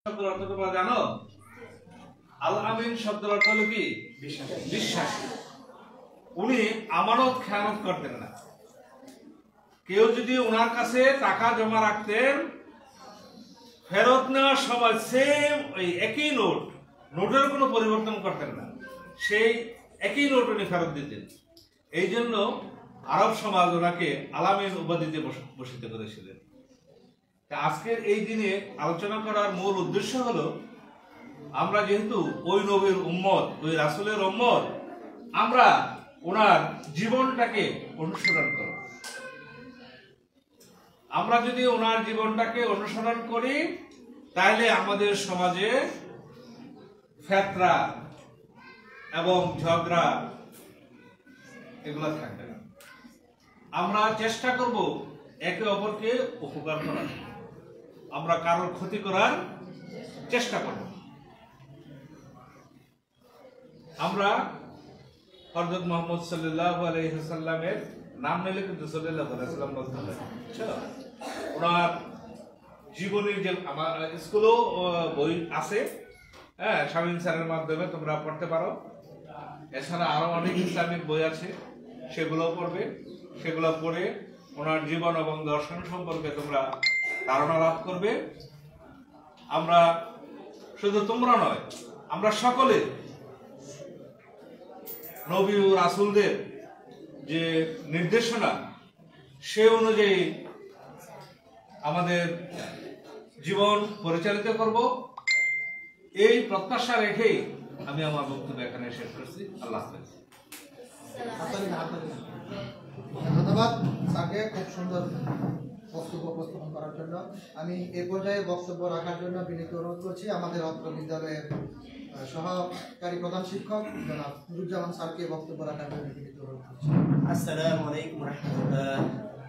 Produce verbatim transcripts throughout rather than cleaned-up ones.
শব্দের অর্থ তোমরা জানো? আল আমিন শব্দের অর্থ হলো কি? বিশ্বাসী। উনি আমানত খেয়ানত করতেন না। কেউ যদি ওনার কাছে টাকা জমা রাখতেন, ফেরত নেওয়ার সময় সেম ওই একই নোট, নোটের কোনো পরিবর্তন করতেন না, সেই একই নোট উনি ফেরত দিতেন। এই জন্য আরব সমাজ ওনাকে আলামিন উপাধিতে ভূষিত করেছিলেন। আজকের এই দিনে আলোচনা করার মূল উদ্দেশ্য হলো, আমরা যেহেতু ওই নবীর উম্মত, ওই রাসূলের উম্মত, আমরা ওনার জীবনটাকে অনুসরণ করব। আমরা যদি ওনার জীবনটাকে অনুসরণ করি, তাহলে আমাদের সমাজে ফেতরা এবং ঝগড়া এগুলো থাকবে না। আমরা চেষ্টা করব একে অপরকে উপকার করার, আমরা কারোর ক্ষতি করার চেষ্টা করব। আমরা হযরত মুহাম্মদ সাল্লাল্লাহু আলাইহি ওয়াসাল্লামের নাম নিলে কিন্তু সাল্লাল্লাহু আলাইহি ওয়াসাল্লাম বলতে হয়। ওনার জীবনের যে আমার স্কুলেও বই আছে, হ্যাঁ, শামীম স্যারের মাধ্যমে তোমরা পড়তে পারো। এছাড়া আরো অনেক ইসলামিক বই আছে, সেগুলোও পড়বে। সেগুলো পড়ে ওনার জীবন এবং দর্শন সম্পর্কে তোমরা ধারণা লাভ করবে। আমরা শুধু তোমরা নয়, আমরা সকলে নবী ও রাসূলদের যে নির্দেশনা, সে অনুযায়ী আমাদের জীবন পরিচালিত করব, এই প্রত্যাশা রেখেই আমি আমার বক্তব্য এখানে শেষ করছি। আল্লাহ হাফেজ। ধন্যবাদ স্যারকে খুব সুন্দর বক্তব্য উপস্থাপন করার জন্য। আমি এ পর্যায়ে বক্তব্য রাখার জন্য বিনীত অনুরোধ করছি আমাদের অত্র বিদ্যালয়ের সহকারী প্রধান শিক্ষক জনাব নুরুজ্জামান স্যারকে বক্তব্য রাখার জন্য বিনীত অনুরোধ করছি। আসসালামু আলাইকুম ওয়া রাহমাতুল্লাহ।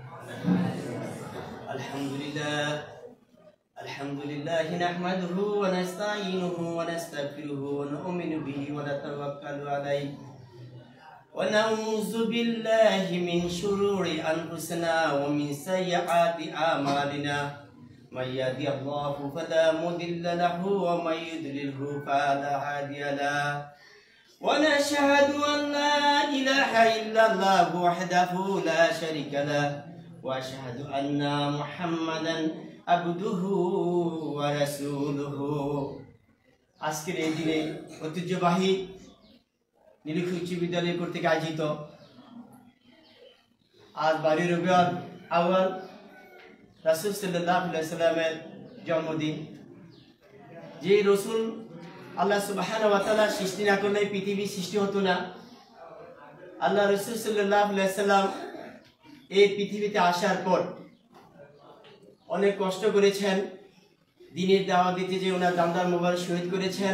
আলহামদুলিল্লাহ আলহামদুলিল্লাহ নাহমাদুহু ওয়া নাস্তাঈনুহু ওয়া নাস্তাগফিরুহু ওয়া নু'মিনু বিহি ওয়া নাতাওয়াক্কালু আলাইহি ওয়া নাউযু বিল্লাহি মিন শুরুরি আনফুসিনা ওয়া মিন সাইয়্যাতি আমালিনা। من يهده الله فلا مضل له ومن يضلله فلا هادي له ونشهد أن لا إله إلا الله وحده لا شريك له وأشهد أن محمدا عبده ورسوله। আজকের এই দিনে ঐতিহ্যবাহী নীলক্ষী উচ্চ বিদ্যালয় কর্তৃক আয়োজিত আজ বারোই রবিউল আউয়াল রাসূল সাল্লাল্লাহু আলাইহি সাল্লামের জন্মদিন। যে রসুল আল্লাহ সুবহানাহু ওয়া তাআলা সৃষ্টি না করলে পৃথিবী সৃষ্টি হতো না। আল্লাহ রাসূল সাল্লাল্লাহু আলাইহি সাল্লাম এই পৃথিবীতে আসার পর অনেক কষ্ট করেছেন, দ্বীনের দাওয়াত দিতে যে ওনার দান্দার মোবারক শহীদ করেছেন।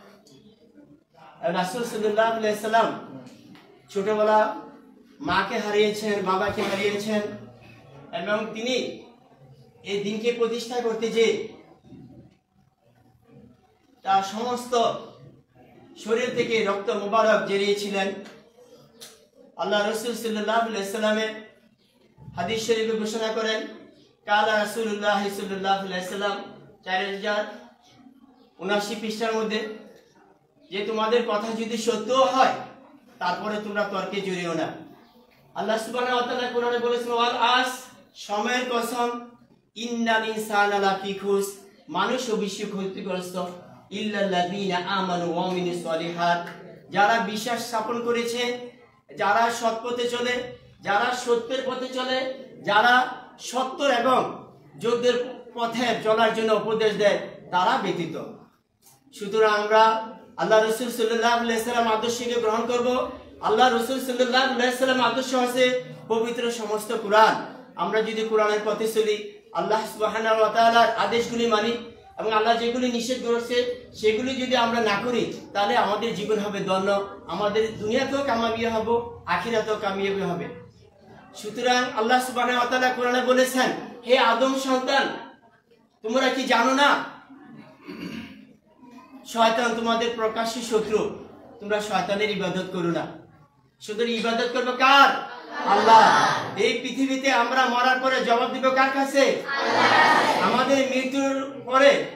রাসূল সাল্লাল্লাহু আলাইহি সাল্লাম ছোটবেলা মাকে হারিয়েছেন, বাবাকে হারিয়েছেন, এবং তিনি এই দিনকে প্রতিষ্ঠা করতে যে তার সমস্ত শরীর থেকে রক্ত মোবারক জড়িয়েছিলেন। আল্লাহ রাসূল সাল্লাল্লাহু আলাইহি সাল্লামের হাদিস শরীফে ঘোষণা করেন, কালা রাসূলুল্লাহ সাল্লাল্লাহু আলাইহি সাল্লাম চার হাজার উনআশি পৃষ্ঠার মধ্যে, যে তোমাদের কথা যদি সত্য হয় তারপরে তোমরা তর্কে জড়িও না। আল্লাহ সুবহানাহু ওয়া তাআলা কোরআনে বলেছেন, ওয়াল আস, সময়ের কসম, ইন্নাল ইনসানা লাফি খুস, মানুষ অবশ্যই ক্ষতিগ্রস্ত, ইল্লাল্লাযীনা আমানু ওয়া আমিলুস সলিহাত, যারা বিশ্বাস স্থাপন করেছে, যারা সৎ পথে চলে, যারা সত্যের পথে চলে, যারা সত্য এবং যোগ্যের পথে চলার জন্য উপদেশ দেয়, তারা ব্যতীত। সুতরাং আমরা আল্লাহ রাসূল সাল্লাল্লাহু আলাইহি সাল্লাম আদর্শকে গ্রহণ করব। আল্লাহ রাসূল সাল্লাল্লাহু আলাইহি সাল্লাম আদর্শ আছে পবিত্র সমস্ত কুরআন। আমরা যদি কোরআনের পথে চলি, আল্লাহ সুবহানাহু ওয়া তাআলার আদেশগুলি মানি এবং আল্লাহ যেগুলি নিষেধ করেছে সেগুলি যদি আমরা না করি, তাহলে আমাদের জীবন হবে ধন্য, আমাদের দুনিয়াতেও কামিয়াবি হব, আখিরাতেও কামিয়াবি হবে। সুতরাং আল্লাহ সুবহানাহু ওয়া তাআলা কোরআনে বলেছেন, হে আদম সন্তান, তোমরা কি জানো না শয়তান তোমাদের প্রকাশ্য শত্রু, তোমরা শয়তানের ইবাদত করো না। শুধু ইবাদত করবে কার? আল্লাহ। এই পৃথিবীতে আমরা মরার পরে জবাব দিব কার কাছে? আমাদের মৃত্যুর পরে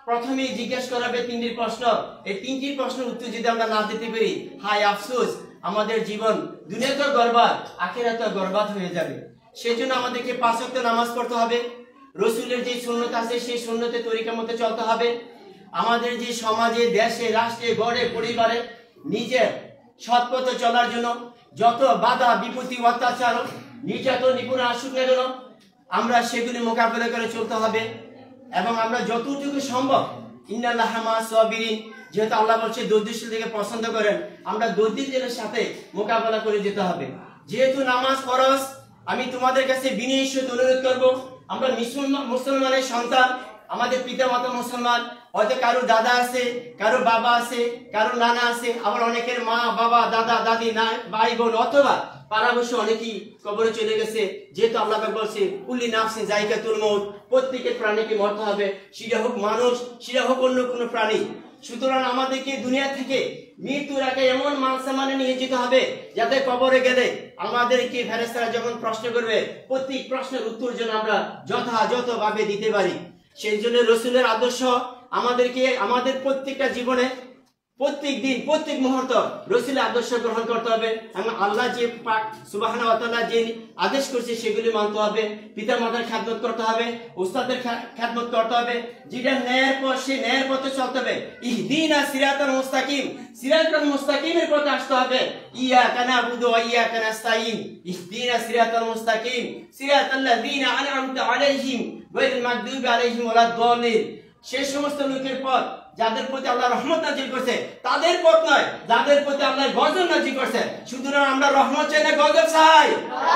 প্রথমেই জিজ্ঞেস করাবে তিনটি প্রশ্ন। এই তিনটি প্রশ্নের উত্তর যদি আমরা না দিতে পারি, হায় আফসোস, আমাদের জীবন দুনিয়াতে বরবাদ, আখিরাতে বরবাদ হয়ে যাবে। সেই জন্য আমাদেরকে পাঁচ ওয়াক্ত নামাজ পড়তে হবে, রসুলের যে সুন্নত আছে সেই সুন্নতের তরিকা মতো চলতে হবে। আমাদের যে সমাজে, দেশে, রাষ্ট্রে, গড়ে, পরিবারে নিজের সৎ পথে চলার জন্য যত বাধা বিপত্তি, অত্যাচার, নির্যাতন, নিপুণ আসুক না কেন, আমরা সেগুলি মোকাবেলা করে চলতে হবে। এবং আমরা যতটুকু সম্ভব, ইন্নাল্লাহ মা'আস সাবিরিন, যেহেতু আল্লাহ বলছে ধৈর্যশীলদেরকে পছন্দ করেন, আমরা ধৈর্যশীলের সাথে মোকাবেলা করে যেতে হবে। যেহেতু নামাজ ফরজ, আমি তোমাদের কাছে বিনয়ী সাথে অনুরোধ করব, আমরা মুসলমানের সন্তান, আমাদের পিতা মাতা মুসলমান, হয়তো কারো দাদা আছে, কারো বাবা আছে, কারো নানা আছে, আবার অনেকের মা বাবা দাদা দাদি না ভাই বোন অথবা পাড়াবর্ষে অনেকেই কবরে চলে গেছে। যেহেতু আল্লাহ পাক বলছে কুল্লি নাফসিন যায়কাতুল মউত, প্রত্যেকের প্রাণীকে মরতে হবে, সেটা হোক মানুষ, সেটা হোক অন্য কোনো প্রাণী। সুতরাং আমাদেরকে দুনিয়া থেকে মৃত্যুর আগে এমন মানসামানে নিয়ে যেতে হবে যাতে কবরে গেলে আমাদেরকে ফেরেশতারা যখন প্রশ্ন করবে, প্রত্যেক প্রশ্নের উত্তর যেন আমরা যথাযথভাবে দিতে পারি। সেই জন্য রসুলের আদর্শ আমাদেরকে আমাদের প্রত্যেকটা জীবনে প্রত্যেক দিন প্রত্যেক মুহূর্ত রসুলের আদর্শ গ্রহণ করতে হবে এবং আল্লাহ যে পাক সুবহানাহু ওয়া তাআলা যে আদেশ করেছে সেগুলি মানতে হবে। পিতা মাতার খেদমত করতে হবে, উস্তাদের খেদমত করতে হবে, যেটা ন্যায়ের পথ সেই ন্যায়ের পথে চলতে হবে। ইহদিনা সিরাতাল মুস্তাকিম, সিরাতাল মুস্তাকিমের পথে আসতে হবে। ইয়াকা না'বুদু ওয়া ইয়াকা নাস্তাঈন, ইহদিনা সিরাতাল মুস্তাকিম সিরাতাল লাযিনা আন'আমতা আলাইহিম গায়রিল মাগদুবি আলাইহিম ওয়ালাদ দাল্লিন। সেই সমস্ত লোকের পথ যাদের প্রতি আল্লাহ রহমত নাজিল করছে, তাদের পথ নয় যাদের প্রতি আল্লাহ গজব নাজিল করছে। সুতরাং আমরা রহমত চাই না গজব চাই?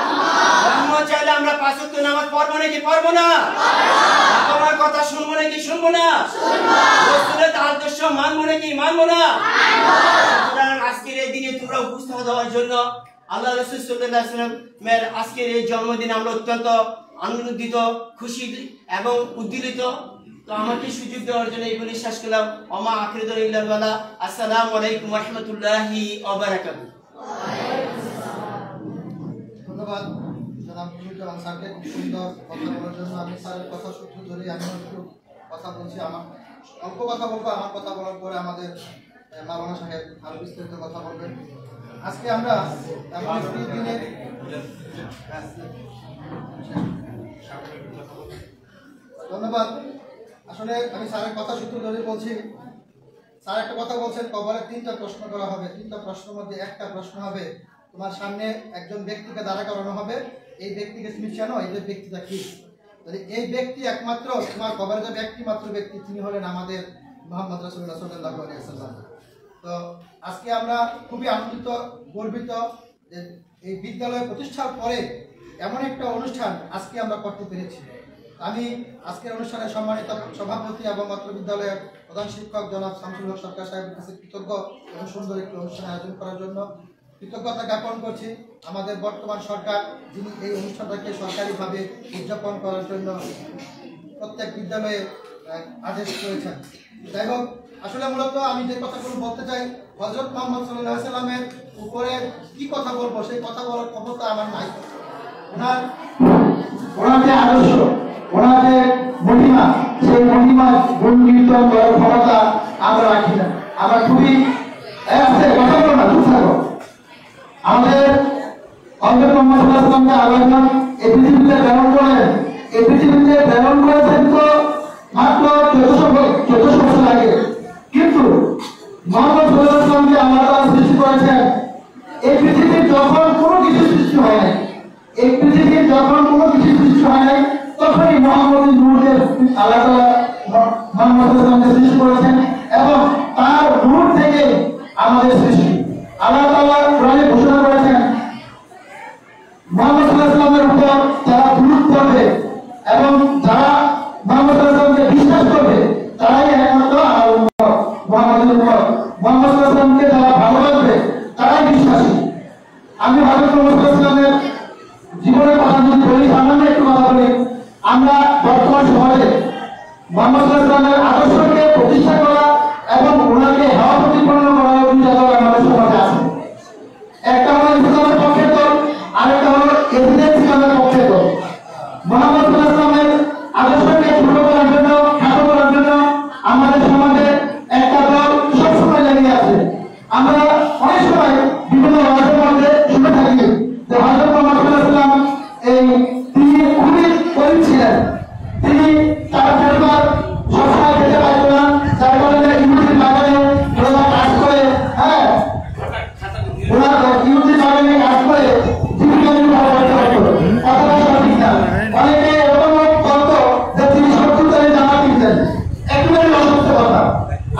রহমত চাইলে আমরা পাঁচ ওয়াক্ত নামাজ পড়বো নাকি পড়বো না? তোমার কথা শুনবো নাকি শুনবো না? রাসূলের আদর্শ মানবো নাকি মানবো না? সুতরাং আজকের এই দিনে তোমরা উপস্থিত হওয়ার জন্য আল্লাহ রাসূল সাল্লাল্লাহু আলাইহি ওয়াসাল্লামের আজকের এই জন্মদিন আমরা অত্যন্ত আনন্দিত, খুশি এবং উদ্দীলিত। তো আমাকে সুযোগ দেওয়ার জন্য এই বলে শেষ করলাম। ওমা আখিরুল ইল্লাল বালা। আসসালামু আলাইকুম ওয়া রাহমাতুল্লাহি ওয়া বারাকাতুহু। ধন্যবাদ জনাব মুজিবুর স্যারকে খুব সুন্দর কথা বলার জন্য। আমি স্যারের কথা সূত্র ধরে আমি একটু কথা বলছি। আমার অল্প কথা বলবো, আমার কথা বলার পরে আমাদের মাওলানা সাহেব আরো বিস্তারিত কথা বলবেন। আজকে আমরা এমন একটি দিনে ধন্যবাদ। আসলে আমি স্যারের কথা সূত্র ধরে বলছি। স্যার একটা কথা বলছেন, কবরে তিনটা প্রশ্ন করা হবে। তিনটা প্রশ্নের মধ্যে একটা প্রশ্ন হবে, তোমার সামনে একজন ব্যক্তিকে দাঁড়া করানো হবে, এই ব্যক্তিকে তুমি চেনো, এই ব্যক্তিটা কি? এই ব্যক্তি একমাত্র তোমার কবরে যে ব্যক্তি মাত্র ব্যক্তি, তিনি হলেন আমাদের মুহাম্মদ রাসূলুল্লাহ সাল্লাল্লাহু আলাইহি ওয়াসাল্লাম। তো আজকে আমরা খুবই আনন্দিত, গর্বিত যে এই বিদ্যালয় প্রতিষ্ঠার পরে এমন একটা অনুষ্ঠান আজকে আমরা করতে পেরেছি। আমি আজকের অনুষ্ঠানের সম্মানিত সভাপতি এবং অত্র বিদ্যালয়ের প্রধান শিক্ষক জনাব শামসুল হক সরকার সাহেবের কাছে কৃতজ্ঞ এবং সুন্দর একটি অনুষ্ঠান আয়োজন করার জন্য কৃতজ্ঞতা জ্ঞাপন করছি। আমাদের বর্তমান সরকার, যিনি এই অনুষ্ঠানটাকে সরকারিভাবে উদযাপন করার জন্য প্রত্যেক বিদ্যালয়ে আদেশ করেছেন। যাই হোক, আসলে মূলত আমি যে কথাগুলো বলতে চাই, হযরত মুহাম্মদ সাল্লাল্লাহু আলাইহি সাল্লামের উপরে কি কথা বলবো, সেই কথা বলার ক্ষমতা আমার নাই। ওনার ওনার যে আদর্শ, ওনার যে মহিমা, সেই মহিমা গুণগীত করার ক্ষমতা আমরা রাখি না। আমরা খুবই আছে কথা বলো না, চুপ থাকো। আমাদের হযরত মুহাম্মদ সাল্লাল্লাহু আলাইহি ওয়াসাল্লামকে আল্লাহ এই পৃথিবীতে প্রেরণ করেন। এই পৃথিবীতে প্রেরণ করেছেন তো মাত্র চোদ্দশো চোদ্দশো বছর আগে, কিন্তু মুহাম্মদ সাল্লাল্লাহু আলাইহি ওয়াসাল্লামকে আল্লাহ তাআলা সৃষ্টি করেছেন এই পৃথিবীর যখন কোনো কিছু সৃষ্টি হয় নাই। এই পৃথিবীর যখন কোনো কিছু সৃষ্টি হয় নাই, তখনই মুহাম্মদের নূরে আল্লাহ তাআলা মুহাম্মদ সাল্লাল্লাহু আলাইহি ওয়াসাল্লামকে সৃষ্টি করেছেন এবং তার নূর থেকে আমাদের সৃষ্টি। আল্লাহ তাআলা কোরআনে ঘোষণা করেছেন, মুহাম্মদ সাল্লাল্লাহু আলাইহি ওয়াসাল্লামের উপর যারা দুরূদ পড়বে এবং যারা মুহাম্মদ সাল্লাল্লাহু আলাইহি ওয়াসাল্লামকে বিশ্বাস করবে, তারাই একমাত্র আমার উম্মত, মুহাম্মদের উম্মত। মুহাম্মদ সাল্লাল্লাহু আলাইহি ওয়াসাল্লামকে যারা ভালোবাসবে, তারাই বিশ্বাসী। আমি হযরত মুহাম্মদ সাল্লাল্লাহু আলাইহি ওয়াসাল্লামের জীবনের কথা যদি বলি, সামান্য একটু কথা বলি। আমরা বর্তমান সমাজে মুহাম্মদ সাল্লাল্লাহু আলাইহি ওয়াসাল্লামের আদর্শকে প্রতিষ্ঠা করা এবং ওনাকে হাওয়া প্রতিপন্ন করা দুইটা দল আমাদের সমাজে আছে। একটা হলো ইসলামের পক্ষের দল, আরেকটা হলো এভিডেন্স ইসলামের পক্ষের দল।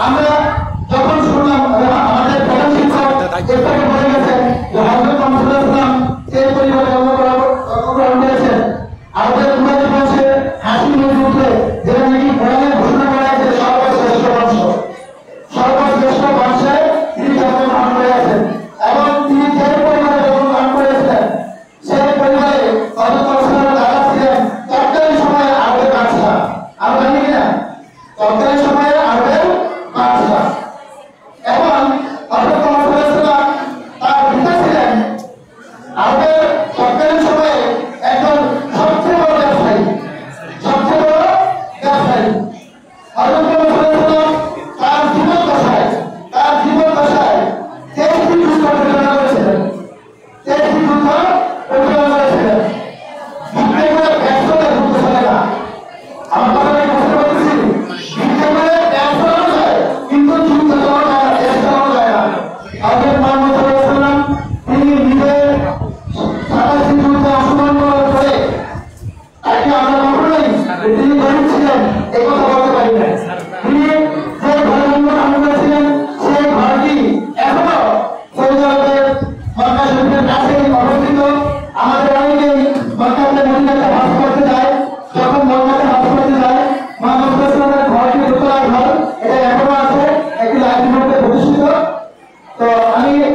আমরা যখন শুনলাম আমাদের প্রধান শিক্ষক এটাকে বলে গেছেন যে হযরত মুহাম্মদ সাল্লাল্লাহু আলাইহি ওয়াসাল্লাম এই পরিবারে জন্মগ্রহণ করেছেন, আমাদের উম্মতের বংশে হাসি মজুদে যেটা নাকি কোরআনে ঘোষণা করা আছে সর্বশ্রেষ্ঠ বংশ, সর্বশ্রেষ্ঠ বংশে তিনি জন্মগ্রহণ করেছেন এবং তিনি যে পরিবারে জন্মগ্রহণ করেছিলেন সেই পরিবারে হযরত রাসূলুল্লাহ দাদা ছিলেন তৎকালীন সময়ে আরবের বাদশা। আমরা জানি কিনা তৎকালীন সময়ে আরবের বাদশা এবং হযরত মুহাম্মদ সাল্লাল্লাহু আলাইহি ওয়াসাল্লাম তার পিতা ছিলেন আরবের তৎকালীন সময়ে একজন সবচেয়ে বড় ব্যবসায়ী, সবচেয়ে বড় ব্যবসায়ী। হযরত মুহাম্মদ সাল্লাল্লাহু আলাইহি ওয়াসাল্লাম তার জীবন দশায় তার জীবন দশায় তেইশটি যুদ্ধ পরিচালনা করেছিলেন, তেইশটি যুদ্ধ পরিচালনা করেছিলেন। যুদ্ধে করে ব্যর্থতা যুদ্ধ চলে না, আমার কথা আমি বুঝতে পারতেছি। যুদ্ধে করে ব্যর্থতা যায় কিন্তু যুদ্ধ চালানো যায় না, দেশ চালানো যায় না। হযরত মুহাম্মদ সাল্লাল্লাহু আলাইহি ওয়াসাল্লাম তিনি নিজের সাতাশটি যুদ্ধে অংশগ্রহণ করার পরে তাকে আমরা কখনোই তিনি গরিব ছিলেন এই কথা বলতে পারি না। তিনি যে ঘরে জন্মগ্রহণ করেছিলেন সেই ঘরটি এখনো সৌদি আরবের মক্কা শরীফের কাছে অবস্থিত। আমাদের অনেকেই মক্কাতে মদিনাতে হজ করতে যায়, যখন মক্কাতে হজ করতে যায় মুহাম্মদ সাল্লাল্লাহু আলাইহি ওয়াসাল্লামের ঘরটি দোতলার ঘর, এটা এখনো আছে, একটি লাইব্রেরির মধ্যে প্রতিষ্ঠিত। তো আমি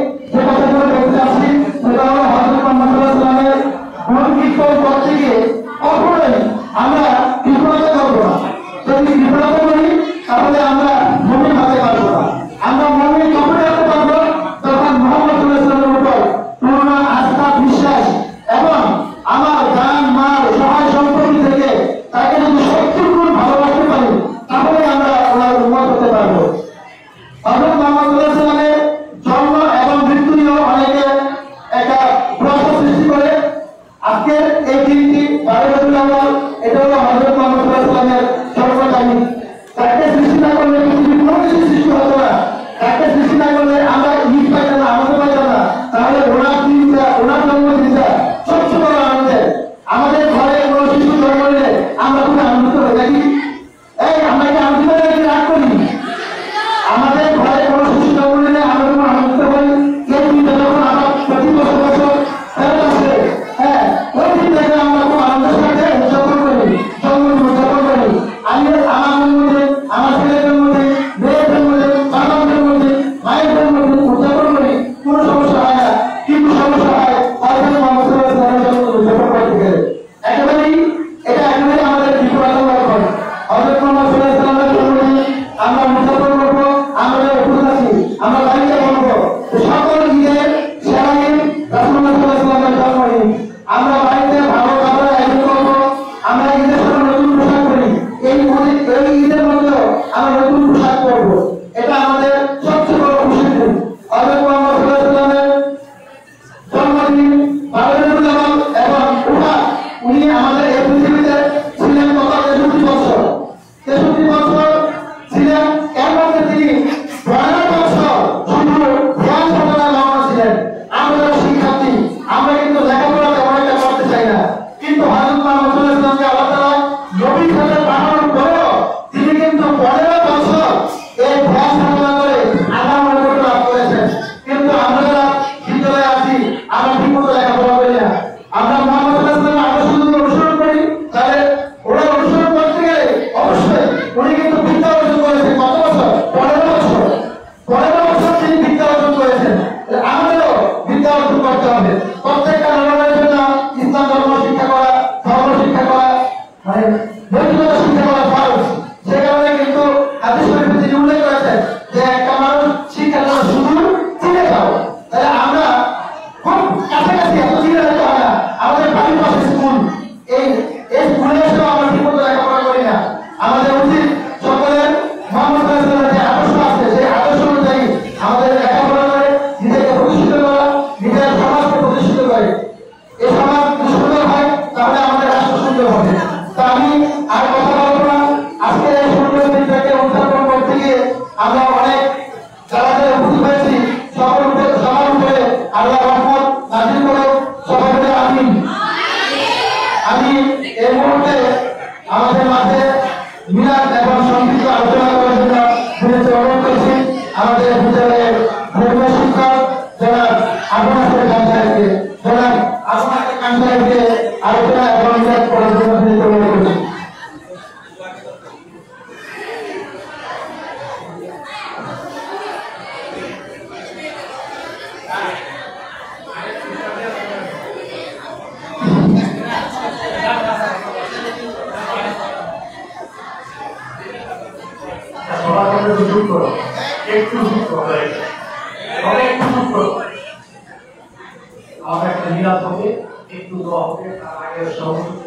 যোগ করো, একটু যোগ করো, তবে একটু যোগ করো। আমাদের একটা মিলাদ হবে, একটু দোয়া হবে, তার আগে সর্বোচ্চ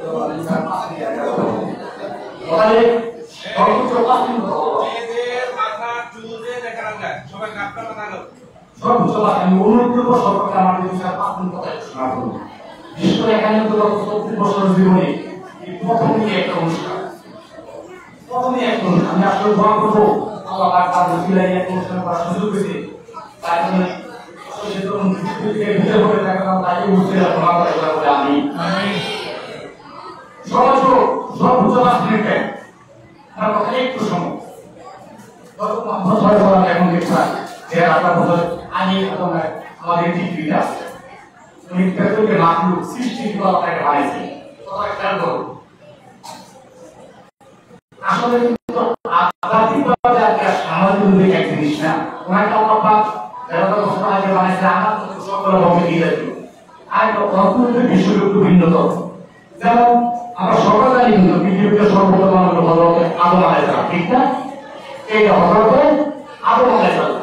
তাহলে সর্বোচ্চ পাঁচ মিনিট হবে। এদের মাথা চুল দিয়ে দেখা যায়, সবাই কাপটা মাথা দাও। সর্বোচ্চ আমি অনুরোধ করবো সরকারকে আমার বিষয়ে পাঁচ মিনিট কথা শোনা করুন। বিশেষ করে এখানে তো চব্বিশ বছর জীবনে প্রথমই একটা অনুষ্ঠান, প্রথমই একটা অনুষ্ঠান। আমি আসলে দোয়া করবো আল্লাহ পাক তার ওসিলায় একটা অনুষ্ঠান করার সুযোগ পেয়েছে, তাই জন্য আমি সর্বোচ্চ সর্বোচ্চ পাঁচ মিনিট আমার কথা একটু সময় এখন দেখছেন যে আপনার আমি আমাদের ডিগ্রিটা উনি পেট্রোলকে মাতলুক সৃষ্টি আপনাকে বানিয়েছে খেয়াল করুন। আসলে কিন্তু আধ্যাত্মিকভাবে সামাজিক এক জিনিস না, ওনাকে আল্লাহ আগে বানিয়েছে আমার সকল ভাবে দিয়ে দিল। আর অত্যন্ত বিষয়টা একটু ভিন্নতর। যেমন আমরা সকল জানি কিন্তু পৃথিবীতে সর্বপ্রথম মানুষ হলো আদম আলাইহিস সালাম, ঠিক না? এই হযরত আদম আলাইহিস সালাম,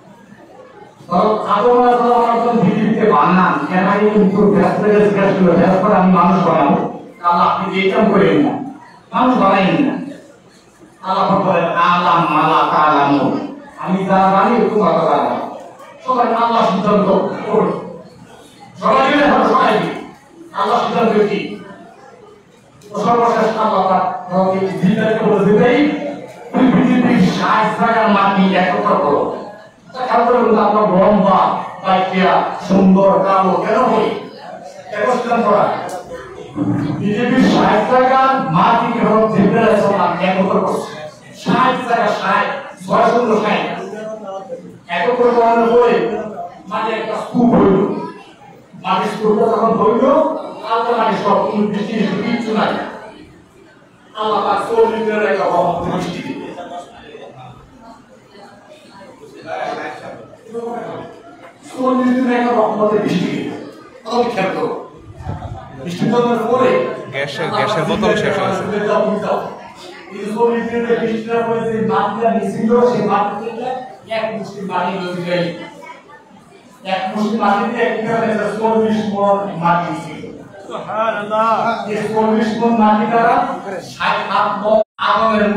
আদম আলাইহিস সালাম পৃথিবীতে বানান কেন কিন্তু ফেরেশতাকে জিজ্ঞাসা করলো, ফেরেশতা আমি মানুষ বানাবো, আল্লাহ আপনি যে কাম করেন না, মানুষ বানাইন না। আল্লাহ বলেন আলাম মালা তাআলামু, আমি যা জানি তোমরা তা জানো। সবাই আল্লাহ সিদ্ধান্ত করবে, সবাই মিলে সবাই আল্লাহ সিদ্ধান্ত কি সর্বশেষ আল্লাহ পাক জিব্রাইলকে বলে দেই তুমি পৃথিবীর ষাট জায়গার মাটি একত্র করো। খেয়াল করে বলতে আমরা লম্বা বাইকিয়া সুন্দর কালো কেন হই কেন সিদ্ধান্ত করা পৃথিবীর ষাট জায়গার মাটি কেন জিব্রাইল একত্র করছে। ষাট জায়গা ষাট ছয় সুন্দর ষাট একত্র করানোর পরে মাটি একটা স্তূপ হইল, মাটির স্তূপটা যখন হইল আল্লাহ মাটি সব কোনো বৃষ্টি কিচ্ছু নাই। আল্লাহ পাক চল্লিশ দিনের একটা বৃষ্টি দিবে, চল্লিশ দিনের একটা রহমতের বৃষ্টি দিবে। আমি খেয়াল করবো বৃষ্টি দেওয়ার পরে গ্যাসের গ্যাসের বোতল শেষ হয়েছে। চল্লিশ দিনের বৃষ্টিটা পরে যে মাটিটা নিছিল সেই মাটি থেকে এক মুষ্টি মাটি নদী যাই, এক মুষ্টি মাটিতে একখানে চল্লিশ মণ মাটি ছিল। সুবহানাল্লাহ, এই চল্লিশ মণ মাটি দ্বারা ষাট হাত মণ আগুনের